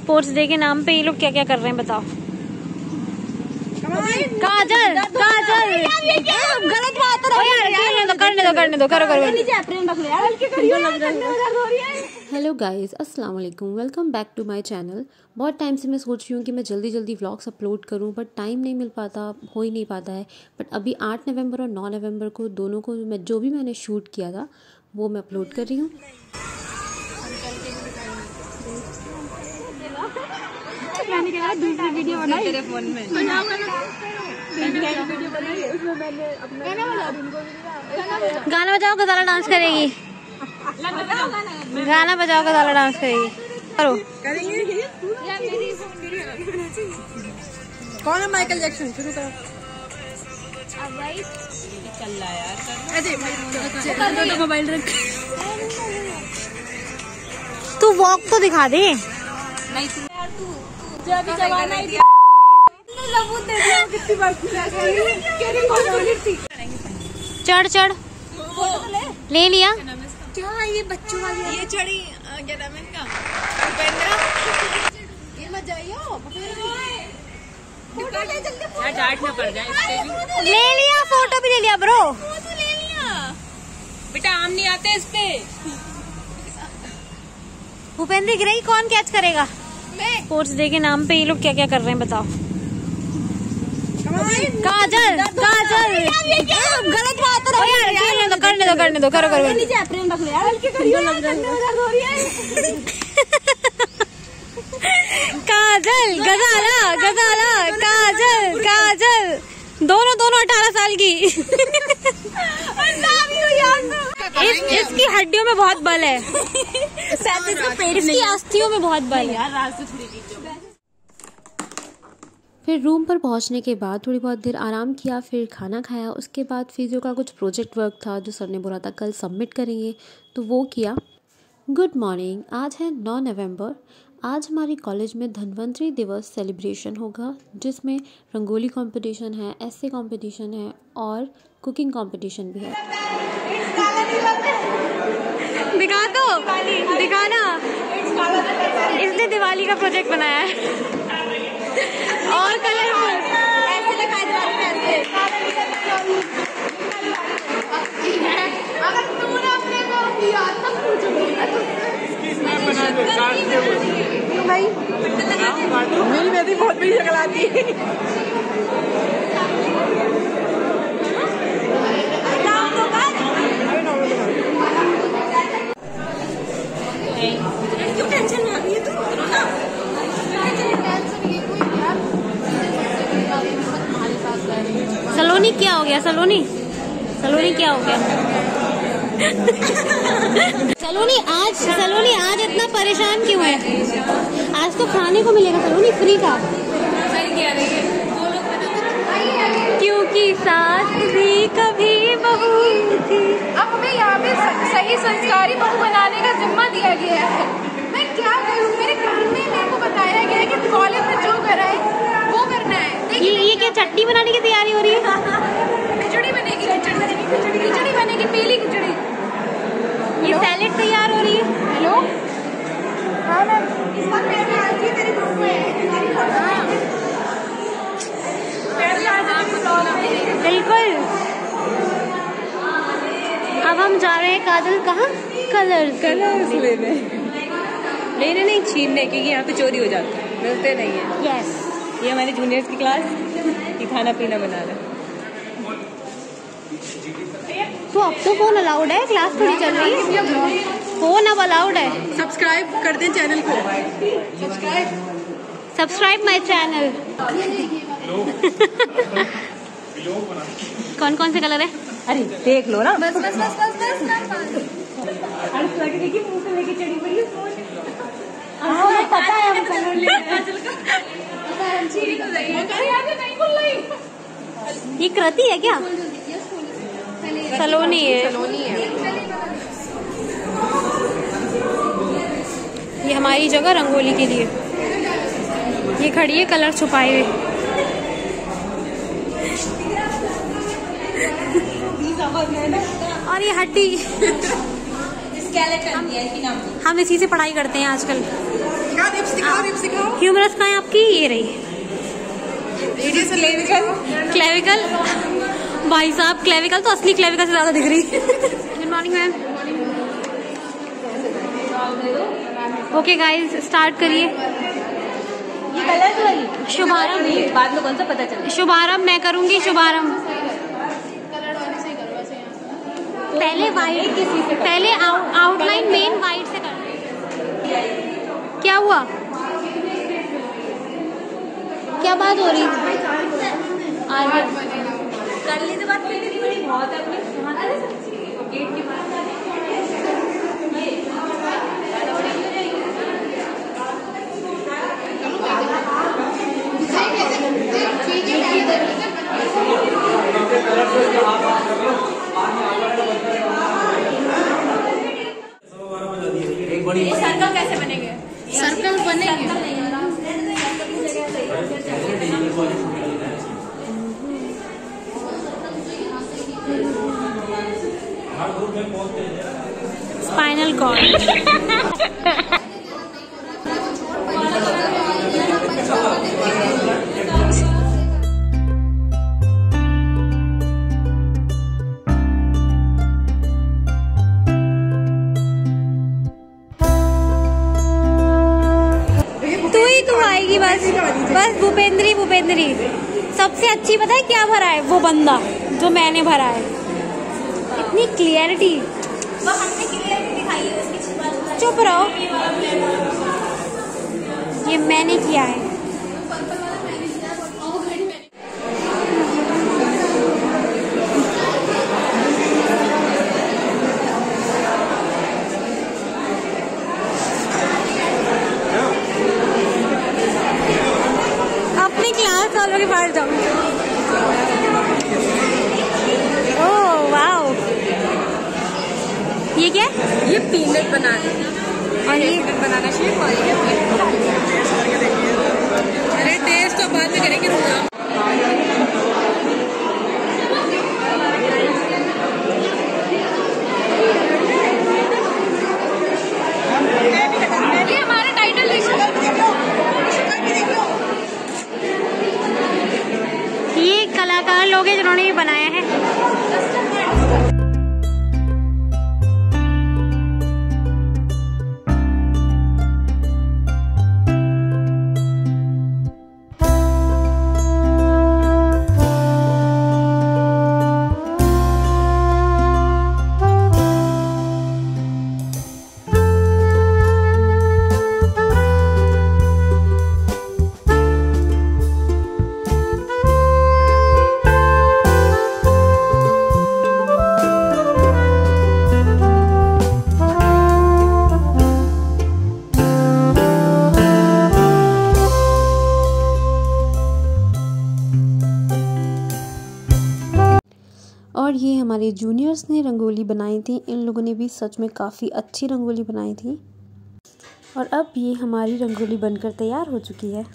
Sports day के नाम पे ये लोग क्या क्या कर रहे हैं बताओ। काजल काजल गलत बात करने दो करो। हेलो गाइज, अस्सलाम वालेकुम, welcome back to my channel. बहुत टाइम से मैं सोच रही हूँ कि मैं जल्दी जल्दी व्लॉग्स अपलोड करूँ, बट टाइम नहीं मिल पाता, हो ही नहीं पाता है। बट अभी 8 नवंबर और 9 नवंबर को दोनों को जो भी मैंने शूट किया था वो मैं अपलोड कर रही हूँ। मैंने कहा दूसरी वीडियो बनाई तेरे फोन में, गाना बजाओ गजाला डांस करेगी, गाना बजाओ गजाला डांस करेगी। करो कौन है माइकल जैक्सन? शुरू करो। चल रहा यार, अरे मोबाइल रख, तू वॉक तो दिखा दे। नहीं यार, तू जो अभी जवान आई थी सबूत दे दिया कितनी बार चढ़ ले लिया। क्या ये बच्चों वाली ये चढ़ी क्या नाम है इनका? ये मत जाइयो, फोटो ले जल्दी, यार डांट ना पड़ जाए। ले लिया, फोटो भी ले लिया ब्रो। फोटो ले लिया बेटा, आम नहीं आते इस पे। भूपेंद्र गिरई कौन कैच करेगा? मैं। स्पोर्ट्स डे के नाम पे ये लोग क्या क्या कर रहे हैं बताओ। काजल काजल गलत बात करने दो करो। काजल गजाला काजल दोनों 18 साल की। इसकी हड्डियों में बहुत बल है, इसकी अस्थियों में बहुत बल है। फिर रूम पर पहुंचने के बाद थोड़ी बहुत देर आराम किया, फिर खाना खाया। उसके बाद फिजियो का कुछ प्रोजेक्ट वर्क था जो सर ने बोला था कल सबमिट करेंगे, तो वो किया। गुड मॉर्निंग, आज है 9 नवंबर। आज हमारी कॉलेज में धन्वंतरि दिवस सेलिब्रेशन होगा, जिसमें रंगोली कंपटीशन है, एसे कंपटीशन है और कुकिंग कंपटीशन भी है। दिखा ना, इसने दिवाली का प्रोजेक्ट बनाया है और कलरफुल ऐसे लिखा है। अगर तूने अपने को किया तब भाई मेरी बेटी बहुत बड़ी शक्ल आती है। क्यों टेंशन में आ गई है तू? सलोनी क्या हो गया? सलोनी क्या हो गया? सलोनी आज इतना परेशान क्यों है? आज तो खाने को मिलेगा सलोनी, फ्री का। क्योंकि सास भी कभी बहू थी। अब हमें यहाँ पे सही संस्कारी बहू बनाने का जिम्मा दिया गया है। मैं क्या करूँ? मेरे घर में मेरे को बताया गया है कि कॉलेज में जो करा है वो करना है। ये क्या चटनी बनाने की तैयारी हो रही है? खिचड़ी बनेगी, खिचड़ी बनेगी, पीली खिचड़ी। ये सैलेड तैयार हो रही है। हेलो, हाँ मैम, इस बार मैं आई थी तेरे ग्रुप में। बिल्कुल। अब हम जा रहे हैं काजल कहाँ? कलर्स लेने नहीं, छीनने, क्योंकि यहाँ पे चोरी हो जाता है, मिलते नहीं है। यस, ये हमारे जूनियर्स की क्लास, ये खाना पीना बना रहा है। तो अब तो फोन अलाउड है, क्लास थोड़ी चल रही है, फोन अब अलाउड है। सब्सक्राइब कर दें चैनल को, सब्सक्राइब माय चैनल। कौन कौन से कलर है? अरे देख लो ना, बस देखिए मुंह से लेके चढ़ी पड़ी है। पता है हम कलर ले ये कृति है क्या? सलोनी है। ये हमारी जगह रंगोली के लिए, ये खड़ी है कलर छुपाए हुए। और ये हड्डी हम इसी से पढ़ाई करते हैं आजकल। सिखाओ। ह्यूमरस कहाँ है आपकी? ये रही। क्लेविकल भाई साहब, क्लेविकल तो असली क्लेविकल से ज्यादा दिख रही। Good morning ma'am. Okay guys, start करिए। ये कलर तो वाली शुभारंभ बाद में कौन सा पता चले। शुभारंभ मैं करूंगी। शुभारंभ पहले वाइट, पहले आउटलाइन मेन वाइट से करना। क्या हुआ? क्या बात हो रही थी? आगे कर ली तो बात करने की बड़ी बहुत है अपने गेट के पास। ये सर्कल कैसे बनेंगे? सर्कल बनेंगे। Spinal cord. तू आएगी बस बस। भूपेंद्री सबसे अच्छी पता है क्या भरा है? वो बंदा जो मैंने भरा है। इतनी क्लियरिटी। वो हमने क्लियरिटी दिखाई है उसकी। चुप रहो, ये मैंने किया है। अपनी क्लास वालों के पास जाओ। ओह वाओ, ये क्या? ये पीनट बनाना और ये बनाना शेक और ये अरे टेस्ट तो बाद में करेंगे। ये हमारा टाइटल ये कलाकार लोग हैं जिन्होंने ये बनाया है। और ये हमारे जूनियर्स ने रंगोली बनाई थी। इन लोगों ने भी सच में काफ़ी अच्छी रंगोली बनाई थी। और अब ये हमारी रंगोली बनकर तैयार हो चुकी है।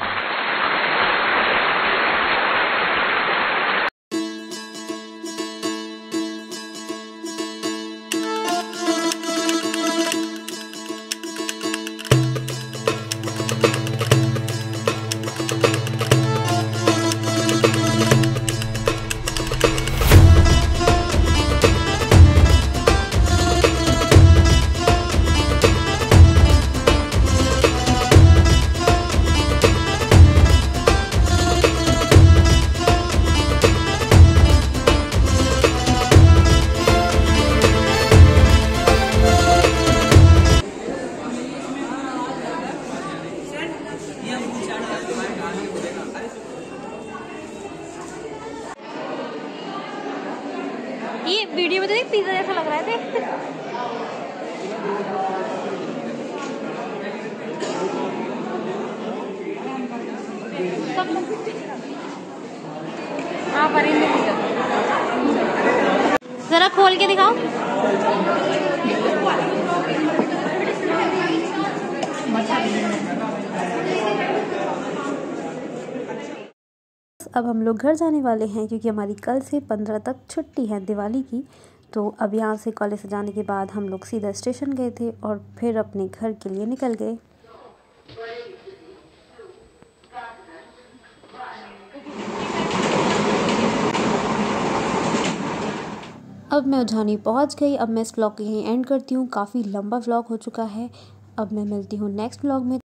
ये वीडियो में तो एक पिज्जा जैसा लग रहा है। जरा खोल के दिखाओ। अब हम लोग घर जाने वाले हैं क्योंकि हमारी कल से 15 तक छुट्टी है दिवाली की। तो अब यहाँ से कॉलेज से जाने के बाद हम लोग सीधा स्टेशन गए थे और फिर अपने घर के लिए निकल गए। अब मैं उज्जैनी पहुंच गई। अब मैं इस व्लॉग को यहीं एंड करती हूँ। काफ़ी लंबा व्लॉग हो चुका है। अब मैं मिलती हूँ नेक्स्ट व्लॉग में।